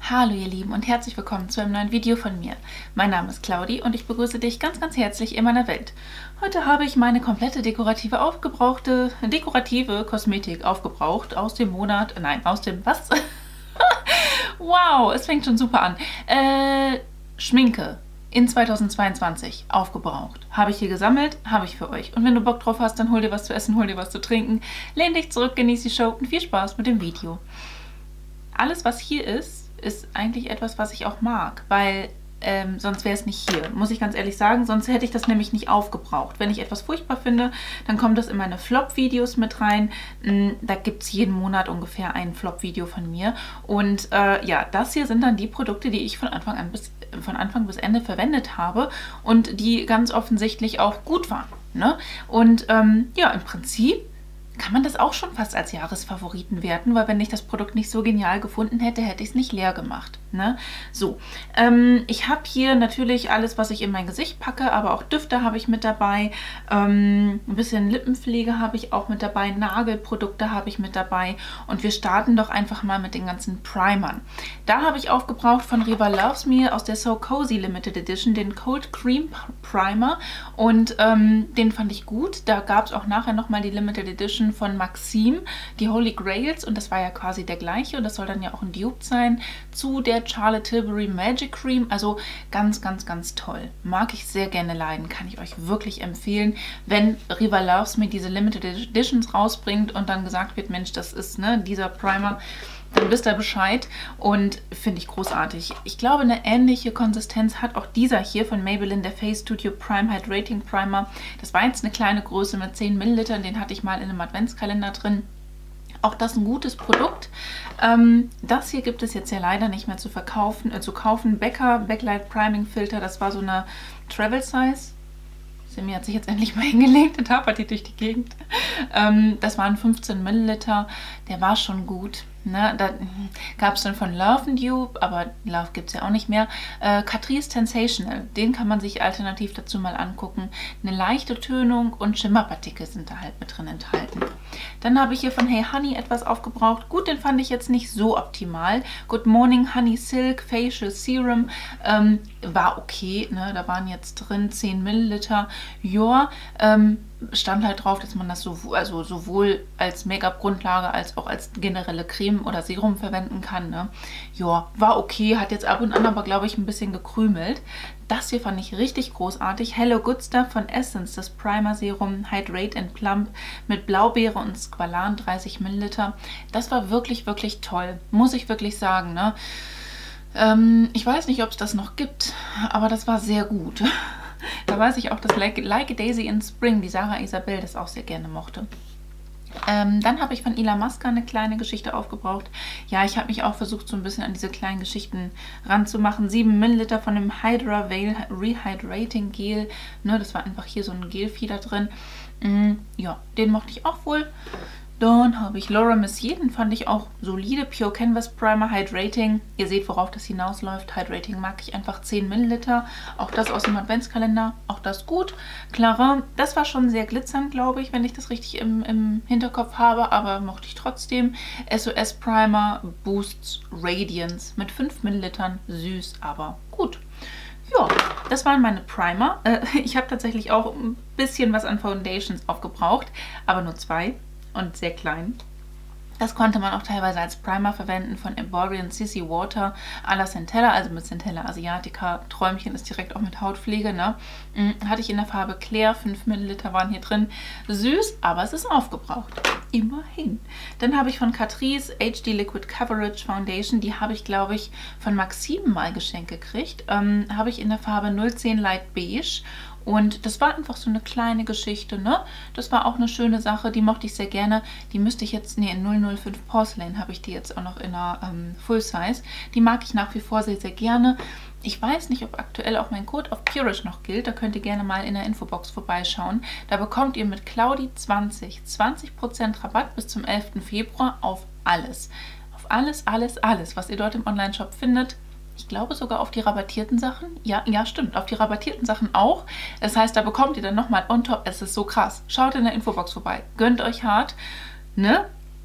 Hallo ihr Lieben und herzlich willkommen zu einem neuen Video von mir. Mein Name ist Claudi und ich begrüße dich ganz herzlich in meiner Welt. Heute habe ich meine komplette dekorative Kosmetik aufgebraucht aus dem Monat, nein, aus dem was? Wow, es fängt schon super an. Schminke in 2022 aufgebraucht. Habe ich hier gesammelt, habe ich für euch. Und wenn du Bock drauf hast, dann hol dir was zu essen, hol dir was zu trinken, lehn dich zurück, genieß die Show und viel Spaß mit dem Video. Alles, was hier ist eigentlich etwas, was ich auch mag, weil sonst wäre es nicht hier, muss ich ganz ehrlich sagen, sonst hätte ich das nämlich nicht aufgebraucht. Wenn ich etwas furchtbar finde, dann kommt das in meine Flop-Videos mit rein. Da gibt es jeden Monat ungefähr ein Flop-Video von mir. Und ja, das hier sind dann die Produkte, die ich von Anfang bis Ende verwendet habe und die ganz offensichtlich auch gut waren. Ne? Und ja, im Prinzip kann man das auch schon fast als Jahresfavoriten werten, weil wenn ich das Produkt nicht so genial gefunden hätte, hätte ich es nicht leer gemacht. Ne? So, ich habe hier natürlich alles, was ich in mein Gesicht packe, aber auch Düfte habe ich mit dabei, ein bisschen Lippenpflege habe ich auch mit dabei, Nagelprodukte habe ich mit dabei und wir starten doch einfach mal mit den ganzen Primern. Da habe ich aufgebraucht von Riva Loves Me aus der So Cozy Limited Edition den Cold Cream Primer und den fand ich gut. Da gab es auch nachher nochmal die Limited Edition von Maxim, die Holy Grails, und das war ja quasi der gleiche und das soll dann ja auch ein Dupe sein zu der Charlotte Tilbury Magic Cream. Also ganz toll. Mag ich sehr gerne leiden, kann ich euch wirklich empfehlen, wenn Riva Loves Me diese Limited Editions rausbringt und dann gesagt wird, Mensch, das ist ne, dieser Primer, dann wisst ihr Bescheid und finde ich großartig. Ich glaube, eine ähnliche Konsistenz hat auch dieser hier von Maybelline, der Face Studio Prime Hydrating Primer. Das war jetzt eine kleine Größe mit 10 Millilitern, den hatte ich mal in einem Adventskalender drin. Auch das ein gutes Produkt. Das hier gibt es jetzt ja leider nicht mehr zu kaufen. Becca Backlight Priming Filter, das war so eine Travel Size. Simi hat sich jetzt endlich mal hingelegt und tapert die durch die Gegend. Das waren 15 Milliliter. Der war schon gut. Ne? Da gab es dann von Love & Dupe, aber Love gibt es ja auch nicht mehr. Catrice Sensational, den kann man sich alternativ dazu mal angucken. Eine leichte Tönung und Schimmerpartikel sind da halt mit drin enthalten. Dann habe ich hier von Hey Honey etwas aufgebraucht. Gut, den fand ich jetzt nicht so optimal. Good Morning Honey Silk Facial Serum war okay. Ne? Da waren jetzt drin 10 Milliliter. Ja, stand halt drauf, dass man das sowohl als Make-up-Grundlage als auch als generelle Creme oder Serum verwenden kann. Ne? Ja, war okay, hat jetzt ab und an aber, glaube ich, ein bisschen gekrümelt. Das hier fand ich richtig großartig. Hello Good Stuff von Essence, das Primer Serum Hydrate and Plump mit Blaubeere und Squalan, 30 Milliliter. Das war wirklich toll, muss ich wirklich sagen. Ne? Ich weiß nicht, ob es das noch gibt, aber das war sehr gut. Da weiß ich auch, dass Like a Daisy in Spring, die Sarah Isabel, das auch sehr gerne mochte. Dann habe ich von Illamasqua eine kleine Geschichte aufgebraucht. Ja, ich habe mich auch versucht, so ein bisschen an diese kleinen Geschichten ranzumachen. 7 Milliliter von dem Hydra Veil Rehydrating Gel. Ne, das war einfach hier so ein Gelfieder drin. Ja, den mochte ich auch wohl. Dann habe ich Laura Mercier, den fand ich auch solide. Pure Canvas Primer Hydrating. Ihr seht, worauf das hinausläuft. Hydrating mag ich einfach, 10 Milliliter. Auch das aus dem Adventskalender. Auch das gut. Clara, das war schon sehr glitzernd, glaube ich, wenn ich das richtig im Hinterkopf habe. Aber mochte ich trotzdem. SOS Primer Boosts Radiance mit 5 Millilitern. Süß, aber gut. Ja, das waren meine Primer. Ich habe tatsächlich auch ein bisschen was an Foundations aufgebraucht. Aber nur 2. Und sehr klein. Das konnte man auch teilweise als Primer verwenden von Emborian Sissy Water à la Centella, also mit Centella Asiatica. Träumchen ist direkt auch mit Hautpflege, ne? Hatte ich in der Farbe Claire, 5 Milliliter waren hier drin. Süß, aber es ist aufgebraucht. Immerhin. Dann habe ich von Catrice HD Liquid Coverage Foundation, die habe ich, glaube ich, von Maxim mal geschenkt gekriegt. Habe ich in der Farbe 010 Light Beige. Und das war einfach so eine kleine Geschichte, ne? Das war auch eine schöne Sache, die mochte ich sehr gerne. Die müsste ich jetzt, ne, in 005 Porcelain habe ich die jetzt auch noch in einer Full Size. Die mag ich nach wie vor sehr gerne. Ich weiß nicht, ob aktuell auch mein Code auf Purish noch gilt. Da könnt ihr gerne mal in der Infobox vorbeischauen. Da bekommt ihr mit Claudi20 20% Rabatt bis zum 11. Februar auf alles. Auf alles, was ihr dort im Onlineshop findet. Ich glaube sogar auf die rabattierten Sachen. Ja, stimmt. Auf die rabattierten Sachen auch. Das heißt, da bekommt ihr dann nochmal on top. Es ist so krass. Schaut in der Infobox vorbei. Gönnt euch hart. Ne?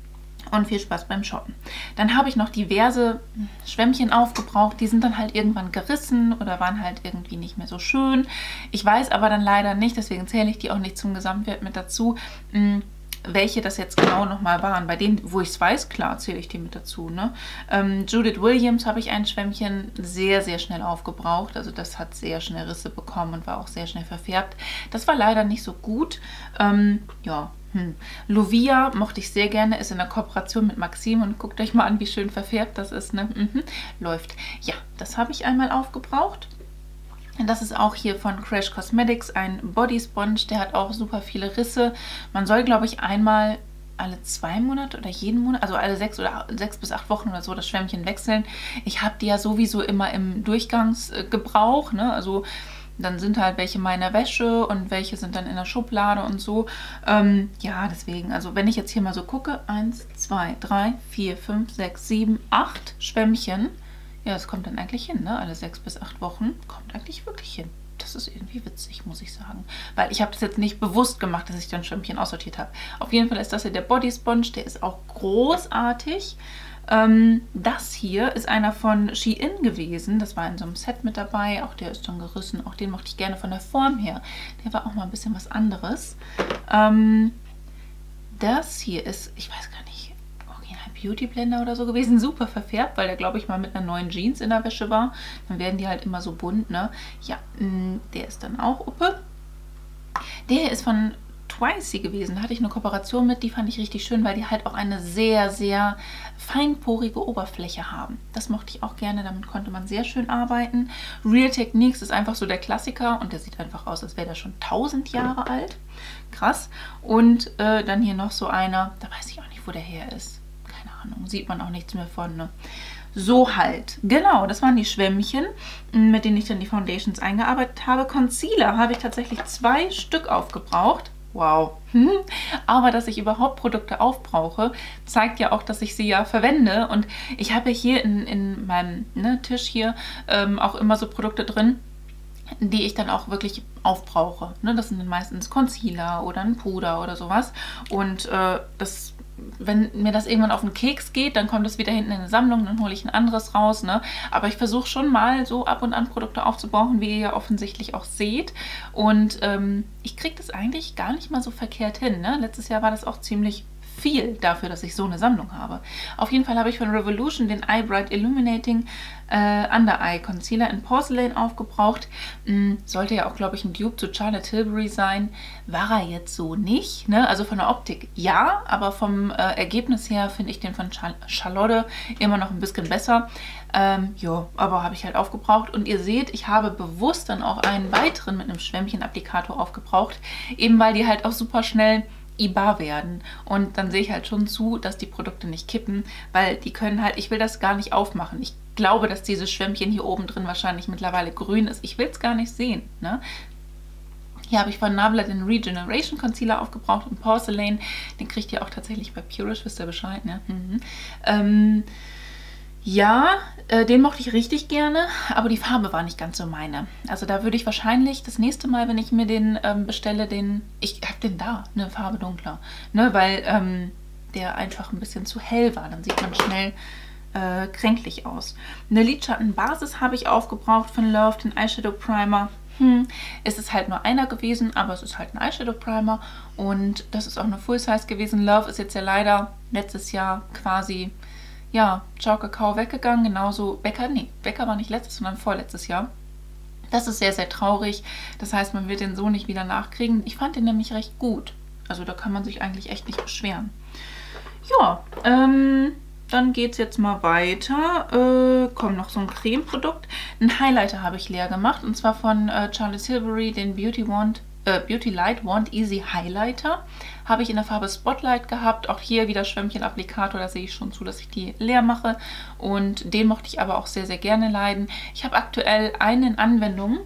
Und viel Spaß beim Shoppen. Dann habe ich noch diverse Schwämmchen aufgebraucht. Die sind dann halt irgendwann gerissen oder waren halt irgendwie nicht mehr so schön. Ich weiß aber dann leider nicht, deswegen zähle ich die auch nicht zum Gesamtwert mit dazu, welche das jetzt genau nochmal waren. Bei denen, wo ich es weiß, klar, zähle ich die mit dazu. Ne? Judith Williams habe ich ein Schwämmchen sehr, sehr schnell aufgebraucht. Also das hat sehr schnell Risse bekommen und war auch sehr schnell verfärbt. Das war leider nicht so gut. Ja. Lovia mochte ich sehr gerne, ist in der Kooperation mit Maxim und guckt euch mal an, wie schön verfärbt das ist. Ne? Läuft. Ja, das habe ich einmal aufgebraucht. Das ist auch hier von Crash Cosmetics ein Body Sponge, der hat auch super viele Risse. Man soll, glaube ich, einmal alle 2 Monate oder jeden Monat, also alle 6 bis 8 Wochen oder so das Schwämmchen wechseln. Ich habe die ja sowieso immer im Durchgangsgebrauch, ne? Also dann sind halt welche meiner Wäsche und welche sind dann in der Schublade und so. Ja, deswegen, also wenn ich jetzt hier mal so gucke, 1, 2, 3, 4, 5, 6, 7, 8 Schwämmchen. Ja, das kommt dann eigentlich hin, ne? Alle 6 bis 8 Wochen kommt eigentlich wirklich hin. Das ist irgendwie witzig, muss ich sagen. Weil ich habe das jetzt nicht bewusst gemacht, dass ich dann Schwämmchen aussortiert habe. Auf jeden Fall ist das hier der Body Sponge, der ist auch großartig. Das hier ist einer von Shein gewesen. Das war in so einem Set mit dabei. Auch der ist dann gerissen. Auch den mochte ich gerne von der Form her. Der war auch mal ein bisschen was anderes. Das hier ist, ich weiß gar nicht, Original Beauty Blender oder so gewesen. Super verfärbt, weil der, glaube ich, mal mit einer neuen Jeans in der Wäsche war. Dann werden die halt immer so bunt, ne? Ja, der ist dann auch Uppe. Der ist von Twice gewesen. Da hatte ich eine Kooperation mit, die fand ich richtig schön, weil die halt auch eine sehr, sehr feinporige Oberfläche haben. Das mochte ich auch gerne, damit konnte man sehr schön arbeiten. Real Techniques ist einfach so der Klassiker und der sieht einfach aus, als wäre der schon 1000 Jahre alt. Krass. Und dann hier noch so einer, da weiß ich auch nicht, wo der her ist. Keine Ahnung, sieht man auch nichts mehr von, ne? So halt. Genau, das waren die Schwämmchen, mit denen ich dann die Foundations eingearbeitet habe. Concealer habe ich tatsächlich 2 Stück aufgebraucht. Wow. Aber dass ich überhaupt Produkte aufbrauche, zeigt ja auch, dass ich sie ja verwende. Und ich habe hier in meinem Tisch hier auch immer so Produkte drin, die ich dann auch wirklich aufbrauche. Ne? Das sind dann meistens Concealer oder ein Puder oder sowas. Und wenn mir das irgendwann auf den Keks geht, dann kommt es wieder hinten in eine Sammlung, dann hole ich ein anderes raus. Ne? Aber ich versuche schon mal so ab und an Produkte aufzubrauchen, wie ihr ja offensichtlich auch seht. Und ich kriege das eigentlich gar nicht mal so verkehrt hin. Ne? Letztes Jahr war das auch ziemlich viel dafür, dass ich so eine Sammlung habe. Auf jeden Fall habe ich von Revolution den Eye Bright Illuminating Under Eye Concealer in Porcelain aufgebraucht. Sollte ja auch, glaube ich, ein Dupe zu Charlotte Tilbury sein. War er jetzt so nicht. Ne? Also von der Optik ja, aber vom Ergebnis her finde ich den von Charlotte immer noch ein bisschen besser. Ja, aber habe ich halt aufgebraucht. Und ihr seht, ich habe bewusst dann auch einen weiteren mit einem Schwämmchen-Applikator aufgebraucht. Eben weil die halt auch super schnell IBA werden. Und dann sehe ich halt schon zu, dass die Produkte nicht kippen, weil die können halt, ich will das gar nicht aufmachen. Ich glaube, dass dieses Schwämmchen hier oben drin wahrscheinlich mittlerweile grün ist. Ich will es gar nicht sehen. Ne? Hier habe ich von Nabla den Regeneration Concealer aufgebraucht in Porcelain. Den kriegt ihr auch tatsächlich bei Purish, wisst ihr Bescheid, ne? Ja, den mochte ich richtig gerne, aber die Farbe war nicht ganz so meine. Also da würde ich wahrscheinlich das nächste Mal, wenn ich mir den bestelle, ich habe den da, eine Farbe dunkler, ne, weil der einfach ein bisschen zu hell war. Dann sieht man schnell kränklich aus. Eine Lidschattenbasis habe ich aufgebraucht von Love, den Eyeshadow Primer. Es ist halt nur einer gewesen, aber es ist halt ein Eyeshadow Primer und das ist auch eine Full Size gewesen. Love ist jetzt ja leider letztes Jahr quasi, ja, Ciao Kakao weggegangen, genauso Becker war nicht letztes, sondern vorletztes Jahr. Das ist sehr, sehr traurig. Das heißt, man wird den so nicht wieder nachkriegen. Ich fand den nämlich recht gut. Also da kann man sich eigentlich echt nicht beschweren. Ja, dann geht es jetzt mal weiter. Kommt noch so ein Cremeprodukt. Ein Highlighter habe ich leer gemacht und zwar von Charlotte Tilbury, den Beauty Light Wand Easy Highlighter. Habe ich in der Farbe Spotlight gehabt. Auch hier wieder Schwämmchen-Applikator, da sehe ich schon zu, dass ich die leer mache. Und den mochte ich aber auch sehr, sehr gerne leiden. Ich habe aktuell einen in Anwendung.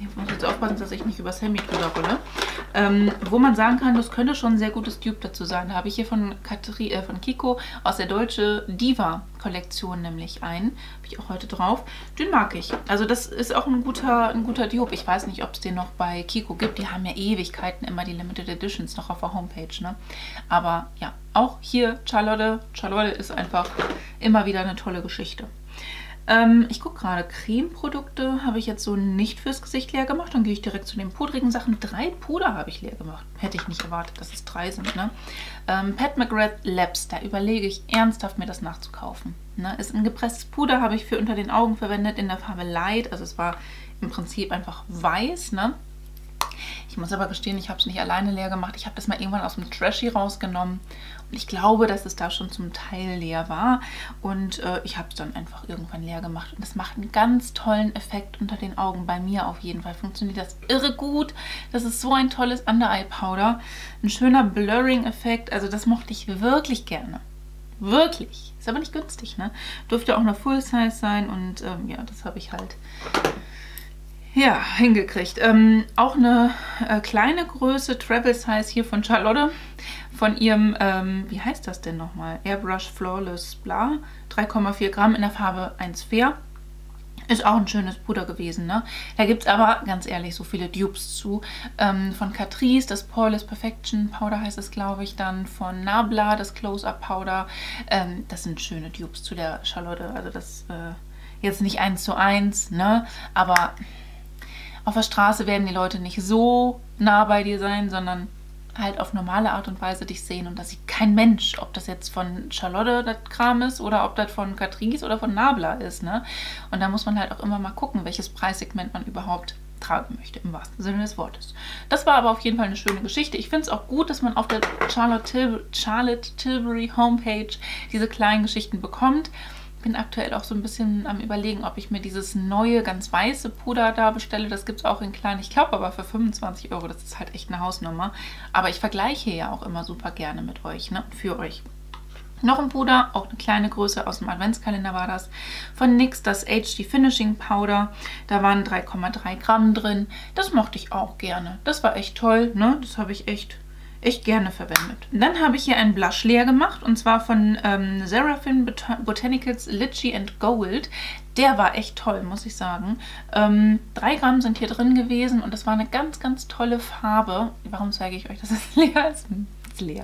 Ich muss jetzt aufpassen, dass ich nicht übers Hemd drüber rolle. Wo man sagen kann, das könnte schon ein sehr gutes Dupe dazu sein. Da habe ich hier von Kiko aus der Deutsche Diva-Kollektion nämlich einen. Habe ich auch heute drauf. Den mag ich. Also das ist auch ein guter Dupe. Ich weiß nicht, ob es den noch bei Kiko gibt. Die haben ja Ewigkeiten immer die Limited Editions noch auf der Homepage, ne? Aber ja, auch hier Charlotte. Charlotte ist einfach immer wieder eine tolle Geschichte. Ich gucke gerade, Cremeprodukte habe ich jetzt so nicht fürs Gesicht leer gemacht. Dann gehe ich direkt zu den pudrigen Sachen. 3 Puder habe ich leer gemacht. Hätte ich nicht erwartet, dass es 3 sind. Ne? Pat McGrath Labs, da überlege ich ernsthaft, mir das nachzukaufen. Ne? Ist ein gepresstes Puder, habe ich für unter den Augen verwendet in der Farbe Light. Also es war im Prinzip einfach weiß. Ne? Ich muss aber gestehen, ich habe es nicht alleine leer gemacht. Ich habe das mal irgendwann aus dem Trashy rausgenommen. Und ich glaube, dass es da schon zum Teil leer war. Und ich habe es dann einfach irgendwann leer gemacht. Und das macht einen ganz tollen Effekt unter den Augen. Bei mir auf jeden Fall funktioniert das irre gut. Das ist so ein tolles Under-Eye-Powder. Ein schöner Blurring-Effekt. Also das mochte ich wirklich gerne. Wirklich. Ist aber nicht günstig, ne? Dürfte auch eine Full-Size sein. Und ja, das habe ich halt... ja, hingekriegt. Auch eine kleine Größe, Travel Size hier von Charlotte. Von ihrem, wie heißt das denn nochmal? Airbrush Flawless Bla. 3,4 Gramm in der Farbe 1 Fair. Ist auch ein schönes Puder gewesen, ne? Da gibt es aber, ganz ehrlich, so viele Dupes zu. Von Catrice, das Poreless Perfection Powder heißt es, glaube ich. Dann von Nabla, das Close-Up Powder. Das sind schöne Dupes zu der Charlotte. Also das jetzt nicht 1:1, ne? Aber... auf der Straße werden die Leute nicht so nah bei dir sein, sondern halt auf normale Art und Weise dich sehen. Und da sieht kein Mensch, ob das jetzt von Charlotte das Kram ist oder ob das von Catrice oder von Nabla ist. Ne? Und da muss man halt auch immer mal gucken, welches Preissegment man überhaupt tragen möchte, im wahrsten Sinne des Wortes. Das war aber auf jeden Fall eine schöne Geschichte. Ich finde es auch gut, dass man auf der Charlotte Tilbury Homepage diese kleinen Geschichten bekommt. Bin aktuell auch so ein bisschen am Überlegen, ob ich mir dieses neue, ganz weiße Puder da bestelle. Das gibt es auch in klein. Ich glaube aber für 25 €. Das ist halt echt eine Hausnummer. Aber ich vergleiche ja auch immer super gerne mit euch, ne? Für euch. Noch ein Puder, auch eine kleine Größe aus dem Adventskalender war das. Von NYX das HD Finishing Powder. Da waren 3,3 Gramm drin. Das mochte ich auch gerne. Das war echt toll, ne? Das habe ich echt gerne verwendet. Dann habe ich hier einen Blush leer gemacht und zwar von Seraphim Botanicals Litchi and Gold. Der war echt toll, muss ich sagen. 3 Gramm sind hier drin gewesen und das war eine ganz, ganz tolle Farbe. Warum zeige ich euch, dass es leer ist? Ist leer.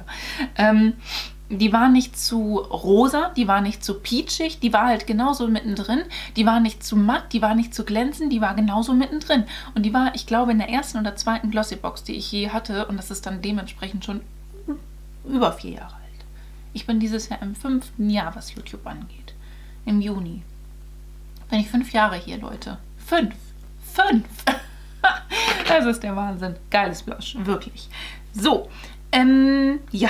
Die war nicht zu rosa, die war nicht zu peachig, die war halt genauso mittendrin. Die war nicht zu matt, die war nicht zu glänzend, die war genauso mittendrin. Und die war, ich glaube, in der ersten oder zweiten Glossybox, die ich je hatte. Und das ist dann dementsprechend schon über 4 Jahre alt. Ich bin dieses Jahr im 5. Jahr, was YouTube angeht. Im Juni. Bin ich 5 Jahre hier, Leute. 5! 5! Das ist der Wahnsinn. Geiles Blush, wirklich. So, ja.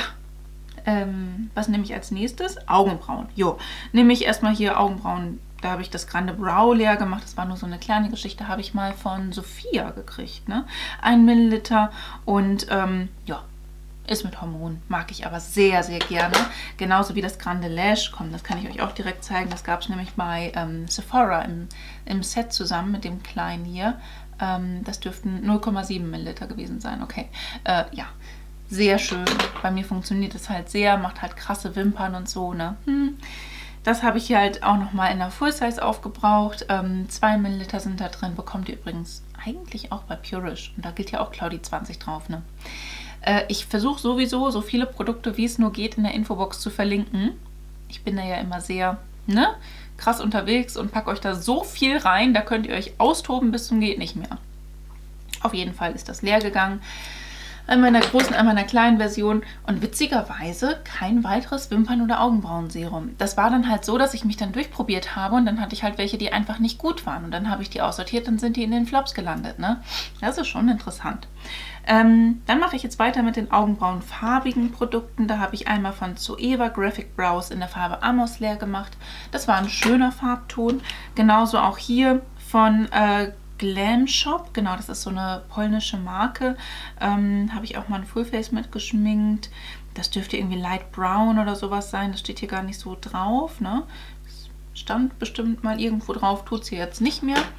Was nehme ich als nächstes? Augenbrauen. Jo, nehme ich erstmal hier Augenbrauen. Da habe ich das Grande Brow leer gemacht. Das war nur so eine kleine Geschichte. Habe ich mal von Sophia gekriegt. Ne? 1 Milliliter. Und ja, ist mit Hormon. Mag ich aber sehr, sehr gerne. Genauso wie das Grande Lash. Komm, das kann ich euch auch direkt zeigen. Das gab es nämlich bei Sephora im Set zusammen mit dem kleinen hier. Das dürften 0,7 Milliliter gewesen sein. Okay, ja. Sehr schön. Bei mir funktioniert das halt sehr, macht halt krasse Wimpern und so, ne? Das habe ich hier halt auch nochmal in der Full Size aufgebraucht. 2 Milliliter sind da drin. Bekommt ihr übrigens eigentlich auch bei Purish. Und da gilt ja auch Claudi 20 drauf, ne? Ich versuche sowieso, so viele Produkte wie es nur geht in der Infobox zu verlinken. Ich bin da ja immer sehr, ne? Krass unterwegs und packe euch da so viel rein. Da könnt ihr euch austoben bis zum geht nicht mehr. Auf jeden Fall ist das leer gegangen. Einmal in der großen, einmal in der kleinen Version und witzigerweise kein weiteres Wimpern- oder Augenbrauenserum. Das war dann halt so, dass ich mich dann durchprobiert habe und dann hatte ich halt welche, die einfach nicht gut waren und dann habe ich die aussortiert, dann sind die in den Flops gelandet, ne? Das ist schon interessant. Dann mache ich jetzt weiter mit den augenbrauenfarbigen Produkten. Da habe ich einmal von Zoeva Graphic Brows in der Farbe Amos leer gemacht. Das war ein schöner Farbton. Genauso auch hier von Glam Shop, genau, das ist so eine polnische Marke. Habe ich auch mal ein Fullface mitgeschminkt. Das dürfte irgendwie Light Brown oder sowas sein. Das steht hier gar nicht so drauf, ne? Das stand bestimmt mal irgendwo drauf, tut es hier jetzt nicht mehr.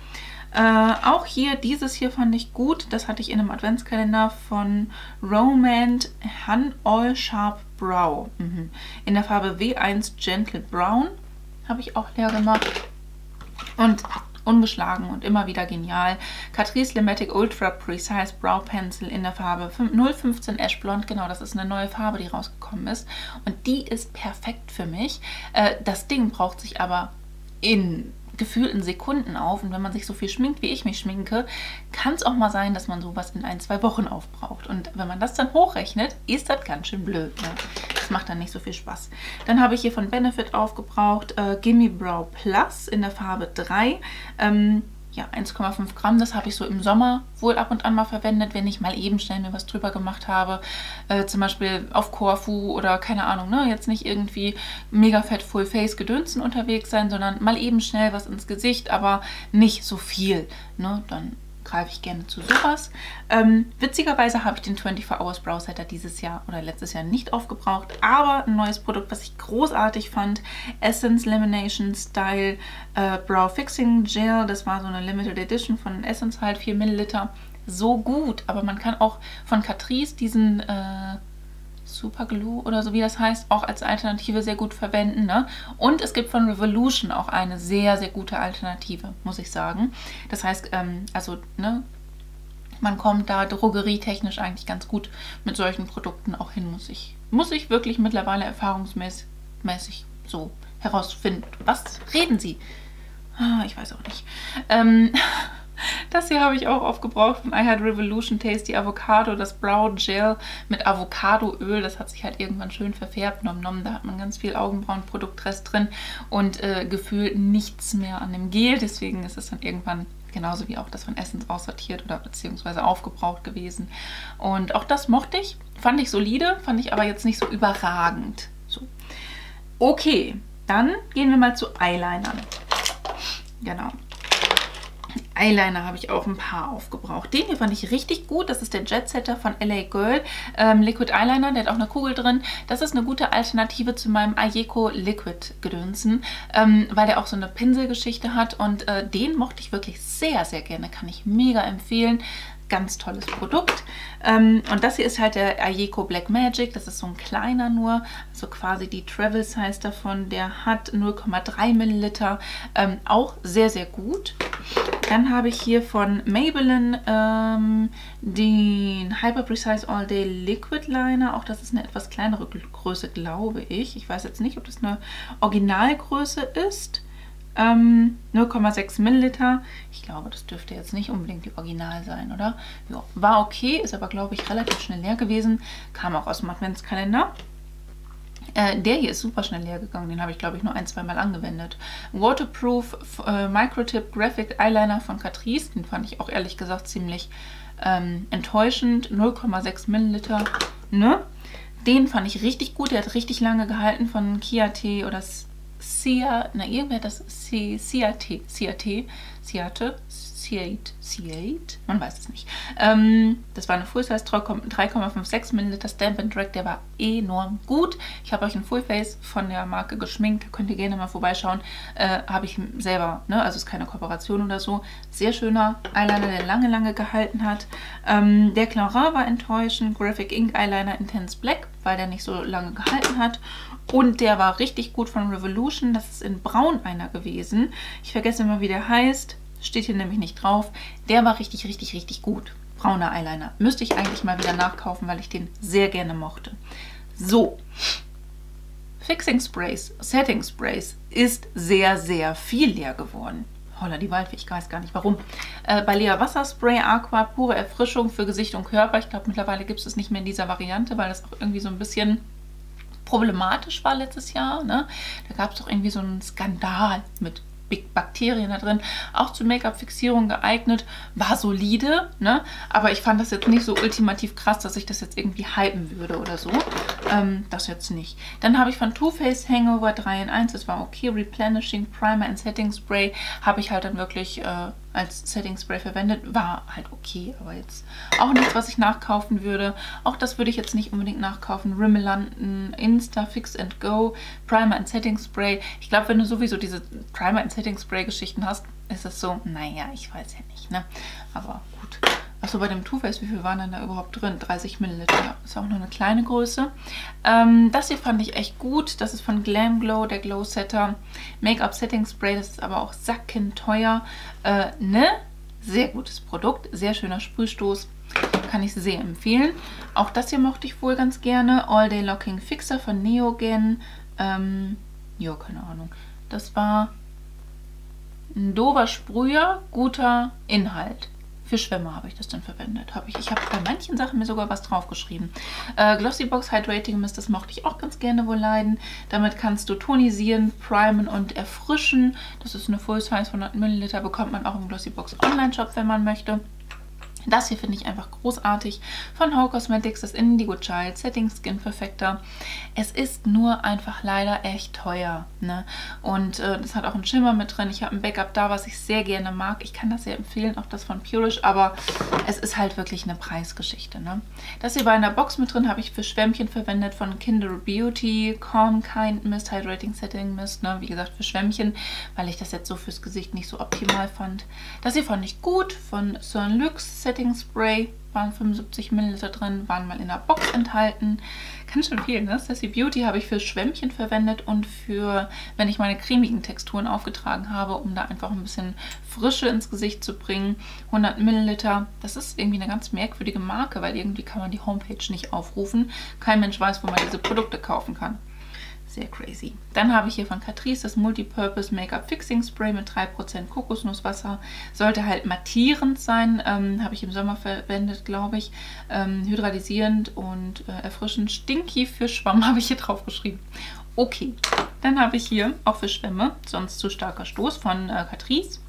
Auch hier, dieses hier fand ich gut. Das hatte ich in einem Adventskalender von Romand Han All Sharp Brow. In der Farbe W1 Gentle Brown. Habe ich auch leer gemacht. Und ungeschlagen und immer wieder genial. Catrice Limatic Ultra Precise Brow Pencil in der Farbe 015 Ash Blond. Genau, das ist eine neue Farbe, die rausgekommen ist. Und die ist perfekt für mich. Das Ding braucht sich aber in gefühlten Sekunden auf. Und wenn man sich so viel schminkt, wie ich mich schminke, kann es auch mal sein, dass man sowas in 1-2 Wochen aufbraucht. Und wenn man das dann hochrechnet, ist das ganz schön blöd. Ne? Das macht dann nicht so viel Spaß. Dann habe ich hier von Benefit aufgebraucht Gimme Brow Plus in der Farbe 3. Ja, 1,5 Gramm, das habe ich so im Sommer wohl ab und an mal verwendet, wenn ich mal eben schnell mir was drüber gemacht habe. Zum Beispiel auf Korfu oder keine Ahnung, ne? Jetzt nicht irgendwie mega fett Full Face Gedönsen unterwegs sein, sondern mal eben schnell was ins Gesicht, aber nicht so viel. Ne? Dann greife ich gerne zu sowas. Witzigerweise habe ich den 24 Hours Brow Setter dieses Jahr oder letztes Jahr nicht aufgebraucht, aber ein neues Produkt, was ich großartig fand, Essence Lamination Style Brow Fixing Gel. Das war so eine Limited Edition von Essence halt, 4 Milliliter. So gut, aber man kann auch von Catrice diesen Super Glue oder so wie das heißt, auch als Alternative sehr gut verwenden. Ne? Und es gibt von Revolution auch eine sehr, sehr gute Alternative, muss ich sagen. Das heißt, also, ne, man kommt da drogerietechnisch eigentlich ganz gut mit solchen Produkten auch hin, muss ich wirklich mittlerweile erfahrungsmäßig so herausfinden. Was reden Sie? Ah, ich weiß auch nicht. Das hier habe ich auch aufgebraucht von I Had Revolution Tasty Avocado, das Brow Gel mit Avocadoöl. Das hat sich halt irgendwann schön verfärbt. Da hat man ganz viel Augenbrauenproduktrest drin und gefühlt nichts mehr an dem Gel. Deswegen ist es dann irgendwann genauso wie auch das von Essence aussortiert oder beziehungsweise aufgebraucht gewesen. Und auch das mochte ich. Fand ich solide, fand ich aber jetzt nicht so überragend. So. Okay, dann gehen wir mal zu Eyelinern. Genau. Eyeliner habe ich auch ein paar aufgebraucht. Den hier fand ich richtig gut. Das ist der Jet Setter von LA Girl. Liquid Eyeliner, der hat auch eine Kugel drin. Das ist eine gute Alternative zu meinem Ayeko Liquid Gedönsen, weil der auch so eine Pinselgeschichte hat. Und den mochte ich wirklich sehr, sehr gerne. Kann ich mega empfehlen. Ganz tolles Produkt. Und das hier ist halt der Ayeko Black Magic. Das ist so ein kleiner nur, also quasi die Travel Size davon. Der hat 0,3 Milliliter. Auch sehr, sehr gut. Dann habe ich hier von Maybelline den Hyper Precise All Day Liquid Liner. Auch das ist eine etwas kleinere Größe, glaube ich. Ich weiß jetzt nicht, ob das eine Originalgröße ist. 0,6 Milliliter. Ich glaube, das dürfte jetzt nicht unbedingt die Original sein, oder? Ja, war okay, ist aber, glaube ich, relativ schnell leer gewesen. Kam auch aus dem Adventskalender. Der hier ist super schnell leer gegangen. Den habe ich, glaube ich, nur 1-2 Mal angewendet. Waterproof Microtip Graphic Eyeliner von Catrice. Den fand ich auch ehrlich gesagt ziemlich enttäuschend. 0,6 Milliliter. Ne? Den fand ich richtig gut. Der hat richtig lange gehalten von Ciate oder Ciate, irgendwer hat das Ciate, man weiß es nicht. Das war eine Full Size 3,56 Milliliter Stamp and Drag, der war enorm gut. Ich habe euch ein Full Face von der Marke geschminkt, da könnt ihr gerne mal vorbeischauen. Habe ich selber, ne? Also ist keine Kooperation oder so. Sehr schöner Eyeliner, der lange, lange gehalten hat. Der Clarins war enttäuschend, Graphic Ink Eyeliner Intense Black, weil der nicht so lange gehalten hat. Und der war richtig gut von Revolution. Das ist in Braun einer gewesen. Ich vergesse immer, wie der heißt. Steht hier nämlich nicht drauf. Der war richtig, richtig, richtig gut. Brauner Eyeliner. Müsste ich eigentlich mal wieder nachkaufen, weil ich den sehr gerne mochte. So. Fixing Sprays, Setting Sprays ist sehr, sehr viel leer geworden. Holla die Waldfee, ich weiß gar nicht warum. Balea Wasserspray Aqua, pure Erfrischung für Gesicht und Körper. Ich glaube, mittlerweile gibt es das nicht mehr in dieser Variante, weil das auch irgendwie so ein bisschen problematisch war letztes Jahr. Ne? Da gab es doch irgendwie so einen Skandal mit Bakterien da drin. Auch zur Make-up-Fixierung geeignet. War solide, ne? Aber ich fand das jetzt nicht so ultimativ krass, dass ich das jetzt irgendwie hypen würde oder so. Das jetzt nicht. Dann habe ich von Too Faced Hangover 3 in 1. Das war okay. Replenishing Primer and Setting Spray habe ich halt dann wirklich als Setting Spray verwendet. War halt okay, aber jetzt auch nichts, was ich nachkaufen würde. Auch das würde ich jetzt nicht unbedingt nachkaufen. Rimmel Insta Fix and Go Primer and Setting Spray. Ich glaube, wenn du sowieso diese Primer and Setting Spray Geschichten hast, ist es so, naja, ich weiß ja nicht, ne? Aber gut. Achso, bei dem Too Faced, wie viel waren denn da überhaupt drin? 30 Milliliter. Ist auch nur eine kleine Größe. Das hier fand ich echt gut. Das ist von Glam Glow, der Glow Setter Make-up Setting Spray. Das ist aber auch sackenteuer. Ne? Sehr gutes Produkt. Sehr schöner Sprühstoß. Kann ich sehr empfehlen. Auch das hier mochte ich wohl ganz gerne. All Day Locking Fixer von Neogen. Ja, keine Ahnung. Das war ein dover Sprüher, guter Inhalt. Für Schwämme habe ich das dann verwendet. Ich habe bei manchen Sachen mir sogar was draufgeschrieben. Glossybox Hydrating Mist, das mochte ich auch ganz gerne wohl leiden. Damit kannst du tonisieren, primen und erfrischen. Das ist eine Full Size 100 Milliliter, bekommt man auch im Glossybox Online-Shop, wenn man möchte. Das hier finde ich einfach großartig von Hau Cosmetics, das Indigo Child Setting Skin Perfector. Es ist nur einfach leider echt teuer, ne? Und das hat auch einen Schimmer mit drin. Ich habe ein Backup da, was ich sehr gerne mag. Ich kann das sehr empfehlen, auch das von Purish, aber es ist halt wirklich eine Preisgeschichte, ne? Das hier war in der Box mit drin, habe ich für Schwämmchen verwendet von Kinder Beauty, Calm Kind Mist, Hydrating Setting Mist, ne? Wie gesagt, für Schwämmchen, weil ich das jetzt so fürs Gesicht nicht so optimal fand. Das hier fand ich gut von Saint Luxe Setting Spray, waren 75 Milliliter drin, waren mal in der Box enthalten. Ganz schön viel, ne? Sassy Beauty habe ich für Schwämmchen verwendet und für, wenn ich meine cremigen Texturen aufgetragen habe, um da einfach ein bisschen Frische ins Gesicht zu bringen. 100 Milliliter. Das ist irgendwie eine ganz merkwürdige Marke, weil irgendwie kann man die Homepage nicht aufrufen. Kein Mensch weiß, wo man diese Produkte kaufen kann. Sehr crazy. Dann habe ich hier von Catrice das Multipurpose Make-up Fixing Spray mit 3% Kokosnusswasser. Sollte halt mattierend sein. Habe ich im Sommer verwendet, glaube ich. Hydralisierend und erfrischend. Stinky für Schwamm habe ich hier drauf geschrieben. Okay, dann habe ich hier auch für Schwämme, sonst zu starker Stoß, von Catrice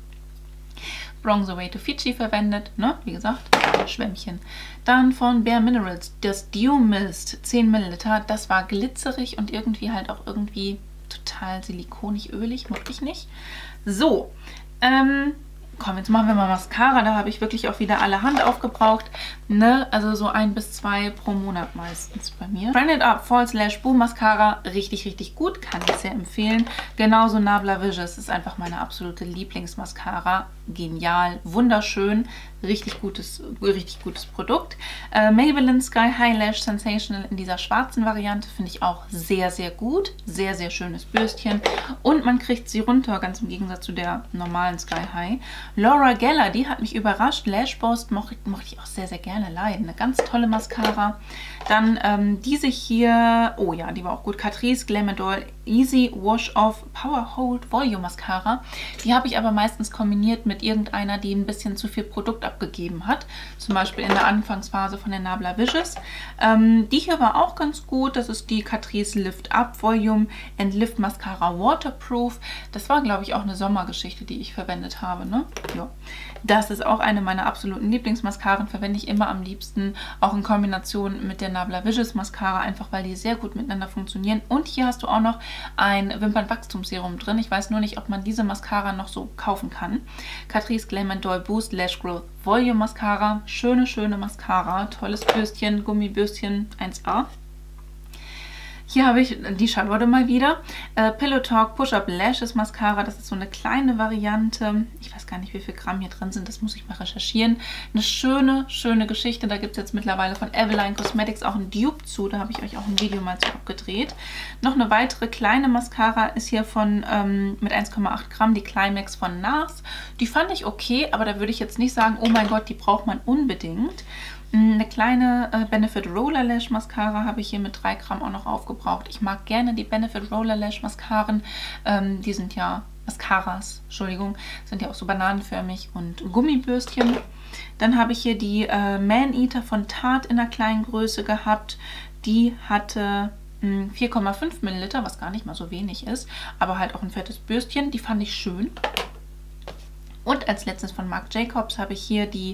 Bronze Away to Fiji verwendet, ne? Wie gesagt, Schwämmchen. Dann von Bare Minerals, das Dew Mist, 10 Milliliter. Das war glitzerig und irgendwie halt auch irgendwie total silikonig, ölig, mochte ich nicht. So, komm, jetzt machen wir mal Mascara. Da habe ich wirklich auch wieder allerhand aufgebraucht. Ne? Also so 1 bis 2 pro Monat meistens bei mir. Trend It Up False Lash Boom Mascara. Richtig, richtig gut. Kann ich sehr empfehlen. Genauso Nabla Vicious ist einfach meine absolute Lieblingsmascara. Genial, wunderschön. Richtig gutes Produkt. Maybelline Sky High Lash Sensational in dieser schwarzen Variante finde ich auch sehr, sehr gut. Sehr, sehr schönes Bürstchen. Und man kriegt sie runter, ganz im Gegensatz zu der normalen Sky High. Laura Geller, die hat mich überrascht. Lash Boast mochte ich auch sehr, sehr gerne leiden. Eine ganz tolle Mascara. Dann diese hier, oh ja, die war auch gut. Catrice Glam Adore Easy Wash Off Power Hold Volume Mascara. Die habe ich aber meistens kombiniert mit irgendeiner, die ein bisschen zu viel Produkt abgegeben hat. Zum Beispiel in der Anfangsphase von der Nabla Vicious. Die hier war auch ganz gut. Das ist die Catrice Lift Up Volume and Lift Mascara Waterproof. Das war, glaube ich, auch eine Sommergeschichte, die ich verwendet habe, ne? Ja. Das ist auch eine meiner absoluten Lieblingsmascaren. Verwende ich immer am liebsten, auch in Kombination mit der Nabla Vicious Mascara, einfach weil die sehr gut miteinander funktionieren. Und hier hast du auch noch ein Wimpernwachstumsserum drin. Ich weiß nur nicht, ob man diese Mascara noch so kaufen kann. Catrice Glam Adore Boost Lash Growth Volume Mascara. Schöne, schöne Mascara. Tolles Bürstchen, Gummibürstchen 1A. Hier habe ich die Charlotte mal wieder. Pillow Talk Push-Up Lashes Mascara. Das ist so eine kleine Variante. Ich weiß gar nicht, wie viel Gramm hier drin sind. Das muss ich mal recherchieren. Eine schöne, schöne Geschichte. Da gibt es jetzt mittlerweile von Eveline Cosmetics auch ein Dupe zu. Da habe ich euch auch ein Video mal zu abgedreht. Noch eine weitere kleine Mascara ist hier von mit 1,8 Gramm die Climax von NARS. Die fand ich okay, aber da würde ich jetzt nicht sagen, oh mein Gott, die braucht man unbedingt. Eine kleine Benefit Roller Lash Mascara habe ich hier mit 3 Gramm auch noch aufgebraucht. Ich mag gerne die Benefit Roller Lash Mascaren. Die sind ja Mascaras, Entschuldigung, sind ja auch so bananenförmig und Gummibürstchen. Dann habe ich hier die Man Eater von Tarte in einer kleinen Größe gehabt. Die hatte 4,5 Milliliter, was gar nicht mal so wenig ist, aber halt auch ein fettes Bürstchen. Die fand ich schön. Und als letztes von Marc Jacobs habe ich hier die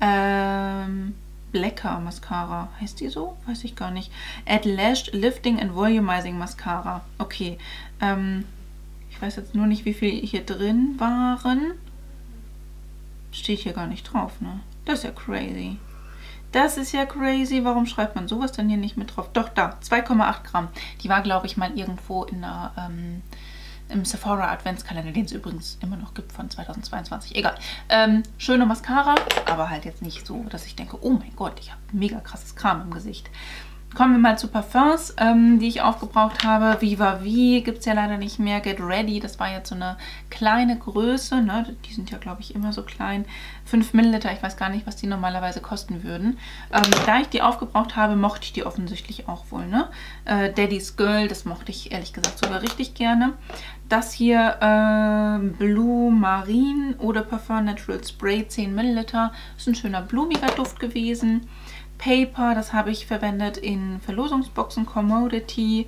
Blacker Mascara. Heißt die so? Weiß ich gar nicht. Add Lashed Lifting and Volumizing Mascara. Okay. Ich weiß jetzt nur nicht, wie viel hier drin waren. Steht hier gar nicht drauf, ne? Das ist ja crazy. Das ist ja crazy. Warum schreibt man sowas denn hier nicht mit drauf? Doch, da. 2,8 Gramm. Die war, glaube ich, mal irgendwo in einer im Sephora Adventskalender, den es übrigens immer noch gibt von 2022. Egal. Schöne Mascara, aber halt jetzt nicht so, dass ich denke, oh mein Gott, ich habe mega krasses Kram im Gesicht. Kommen wir mal zu Parfums, die ich aufgebraucht habe. Viva V gibt es ja leider nicht mehr. Get Ready, das war jetzt so eine kleine Größe. Ne? Die sind ja, glaube ich, immer so klein. 5 Milliliter, ich weiß gar nicht, was die normalerweise kosten würden. Da ich die aufgebraucht habe, mochte ich die offensichtlich auch wohl. Ne? Daddy's Girl, das mochte ich ehrlich gesagt sogar richtig gerne. Das hier, Blue Marine Eau de Parfum Natural Spray, 10 Milliliter. Ist ein schöner blumiger Duft gewesen. Paper, das habe ich verwendet in Verlosungsboxen, Commodity.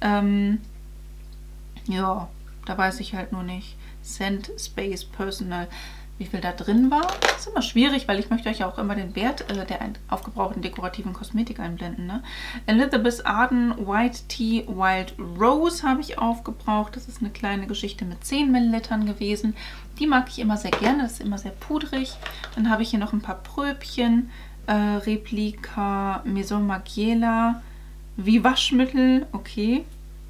Ja, da weiß ich halt nur nicht. Scent Space Personal, wie viel da drin war. Das ist immer schwierig, weil ich möchte euch ja auch immer den Wert der aufgebrauchten dekorativen Kosmetik einblenden. Ne? Elizabeth Arden White Tea Wild Rose habe ich aufgebraucht. Das ist eine kleine Geschichte mit 10 Millilitern gewesen. Die mag ich immer sehr gerne, das ist immer sehr pudrig. Dann habe ich hier noch ein paar Pröbchen. Replika Maison Margiela wie Waschmittel, okay.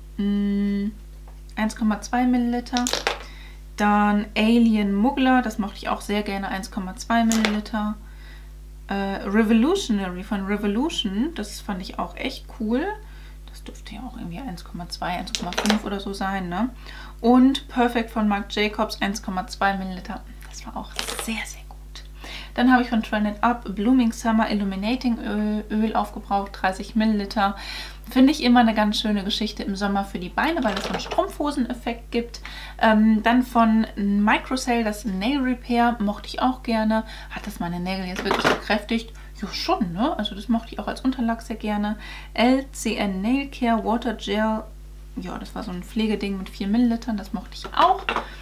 1,2 Milliliter. Dann Alien Muggler, das mochte ich auch sehr gerne, 1,2 Milliliter. Revolutionary von Revolution, das fand ich auch echt cool. Das dürfte ja auch irgendwie 1,2, 1,5 oder so sein, ne? Und Perfect von Marc Jacobs, 1,2 Milliliter. Das war auch sehr, sehr gut. Dann habe ich von Trend It Up Blooming Summer Illuminating Öl aufgebraucht, 30 Milliliter. Finde ich immer eine ganz schöne Geschichte im Sommer für die Beine, weil es so einen Strumpfhosen-Effekt gibt. Dann von Microcell das Nail Repair, mochte ich auch gerne. Hat das meine Nägel jetzt wirklich gekräftigt? Ja, schon, ne? Also das mochte ich auch als Unterlack sehr gerne. LCN Nail Care Water Gel. Ja, das war so ein Pflegeding mit 4 Millilitern, das mochte ich auch.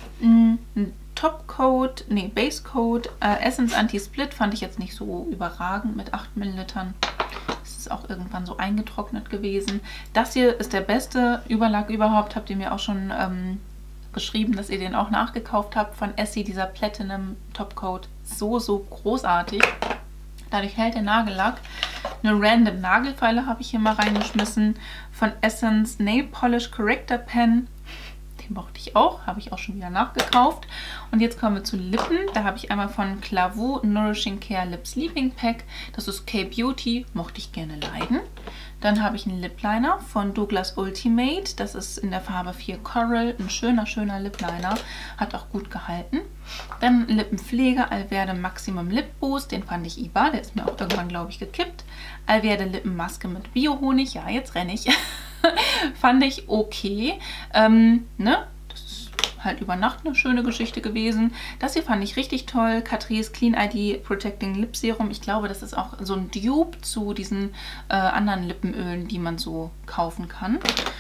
Topcoat, nee, Basecoat, Essence Anti-Split fand ich jetzt nicht so überragend mit 8 Millilitern. Das ist auch irgendwann so eingetrocknet gewesen. Das hier ist der beste Überlack überhaupt. Habt ihr mir auch schon geschrieben, dass ihr den auch nachgekauft habt von Essie, dieser Platinum Topcoat. So, so großartig. Dadurch hält der Nagellack. Eine random Nagelfeile habe ich hier mal reingeschmissen. Von Essence Nail Polish Corrector Pen. Den mochte ich auch, habe ich auch schon wieder nachgekauft. Und jetzt kommen wir zu Lippen. Da habe ich einmal von Clairvaux Nourishing Care Lip Sleeping Pack. Das ist K-Beauty, mochte ich gerne leiden. Dann habe ich einen Lip Liner von Douglas Ultimate. Das ist in der Farbe 4 Coral. Ein schöner, schöner Lip Liner. Hat auch gut gehalten. Dann Lippenpflege Alverde Maximum Lip Boost. Den fand ich IBA. Der ist mir auch irgendwann, glaube ich, gekippt. Alverde Lippenmaske mit Biohonig. Ja, jetzt renne ich. Fand ich okay. Ne? Das ist halt über Nacht eine schöne Geschichte gewesen. Das hier fand ich richtig toll. Catrice Clean ID Protecting Lip Serum. Ich glaube, das ist auch so ein Dupe zu diesen anderen Lippenölen, die man so kaufen kann.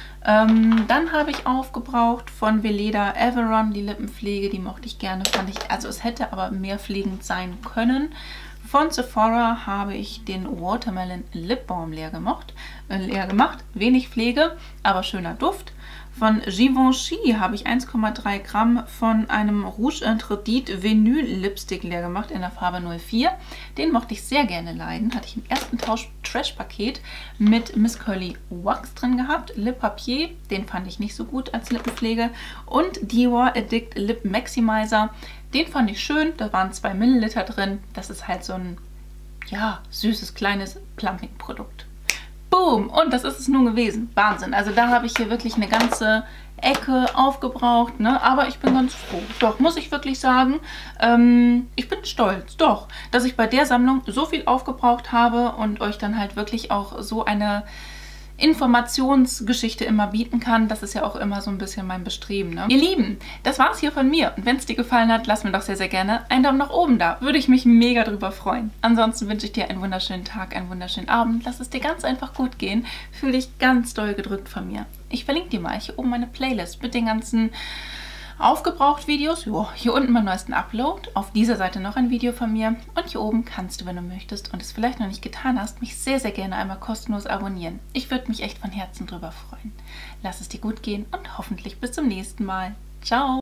Dann habe ich aufgebraucht von Veleda Everon die Lippenpflege. Die mochte ich gerne. Fand ich, also es hätte aber mehr pflegend sein können. Von Sephora habe ich den Watermelon Lip Balm leer gemacht. Wenig Pflege, aber schöner Duft. Von Givenchy habe ich 1,3 Gramm von einem Rouge Interdit Vinyl Lipstick leer gemacht in der Farbe 04. Den mochte ich sehr gerne leiden. Hatte ich im ersten Trash-Paket mit Miss Curly Wax drin gehabt. Lip Papier, den fand ich nicht so gut als Lippenpflege. Und Dior Addict Lip Maximizer. Den fand ich schön, da waren 2 Milliliter drin. Das ist halt so ein, ja, süßes, kleines Plumping-Produkt. Boom! Und das ist es nun gewesen. Wahnsinn. Also da habe ich hier wirklich eine ganze Ecke aufgebraucht, ne? Aber ich bin ganz froh. Doch, muss ich wirklich sagen, ich bin stolz, doch, dass ich bei der Sammlung so viel aufgebraucht habe und euch dann halt wirklich auch so eine Informationsgeschichte immer bieten kann. Das ist ja auch immer so ein bisschen mein Bestreben, ne? Ihr Lieben, das war's hier von mir. Und wenn es dir gefallen hat, lass mir doch sehr, sehr gerne einen Daumen nach oben da. Würde ich mich mega drüber freuen. Ansonsten wünsche ich dir einen wunderschönen Tag, einen wunderschönen Abend. Lass es dir ganz einfach gut gehen. Fühl dich ganz doll gedrückt von mir. Ich verlinke dir mal hier oben meine Playlist mit den ganzen aufgebraucht Videos. Jo, hier unten mein neuesten Upload. Auf dieser Seite noch ein Video von mir. Und hier oben kannst du, wenn du möchtest und es vielleicht noch nicht getan hast, mich sehr, sehr gerne einmal kostenlos abonnieren. Ich würde mich echt von Herzen drüber freuen. Lass es dir gut gehen und hoffentlich bis zum nächsten Mal. Ciao!